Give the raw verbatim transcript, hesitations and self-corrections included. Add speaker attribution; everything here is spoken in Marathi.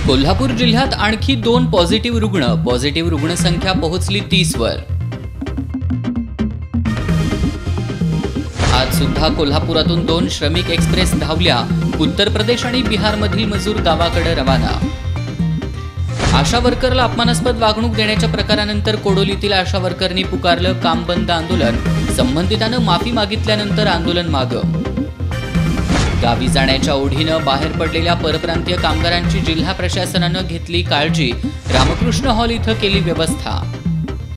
Speaker 1: कोल्हापूर जिल्ह्यात आणखी दोन पॉझिटिव्ह रुग्ण पॉझिटिव्ह रुग्णसंख्या पोहोचली तीस वर। आज सुद्धा कोल्हापुरातून दोन श्रमिक एक्सप्रेस धावल्या। उत्तर प्रदेश आणि बिहारमधील मजूर गावाकडे रवाना। आशा वर्करला अपमानास्पद वागणूक देण्याच्या प्रकारानंतर कोडोलीतील आशा वर्करनी पुकारलं काम बंद आंदोलन। संबंधितानं माफी मागितल्यानंतर आंदोलन मागं। गावी जाण्याच्या ओढीनं बाहेर पडलेल्या परप्रांतीय कामगारांची जिल्हा प्रशासनानं घेतली काळजी। रामकृष्ण हॉल इथं केली व्यवस्था।